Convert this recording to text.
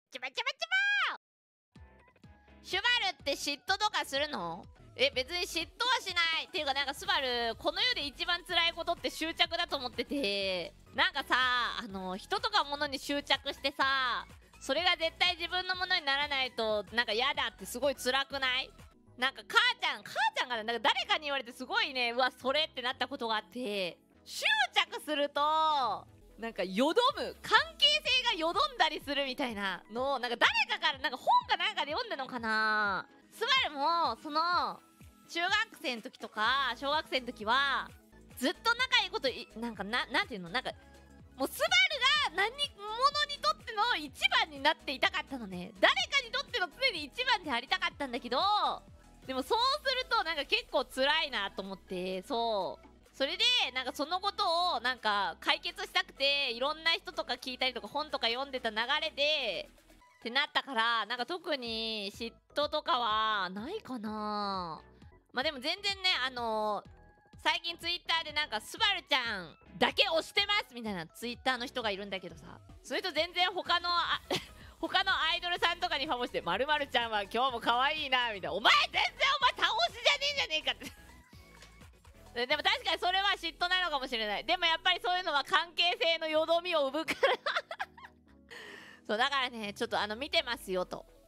ちばちばちばー。シュバルって嫉妬とかするの？別に嫉妬はしないっていうか、なんかスバルこの世で一番辛いことって執着だと思ってて、なんかさ、人とか物に執着してさ、それが絶対自分のものにならないとなんか嫌だってすごい辛くない？なんか母ちゃんがね、なんか誰かに言われてすごいね、うわそれってなったことがあって、執着するとなんかよどむ、関係性がよどんだりするみたいなのをなんか誰かからなんか本かなんかで読んだのかな。スバルもその中学生の時とか小学生の時はずっと仲いいことなんていうの、なんかもうスバルが物にとっての一番になっていたかったのね。誰かにとっての常に一番でありたかったんだけど、でもそうするとなんか結構辛いなと思って、それでなんかそのことをなんか解決したくていろんな人とか聞いたりとか本とか読んでた流れでってなったから、なんか特に嫉妬とかはないかな。まあでも全然ね、最近ツイッターでなんかスバルちゃんだけ推してますみたいなツイッターの人がいるんだけどさ、それと全然他の他のアイドルさんとかにファボして、まるまるちゃんは今日も可愛いなみたいな、お前全然お前倒しじゃねえんじゃねえかってでも確かにそれは嫉妬なのかもしれない。でもやっぱりそういうのは関係性のよどみを生むからそうだからね、ちょっと見てますよと。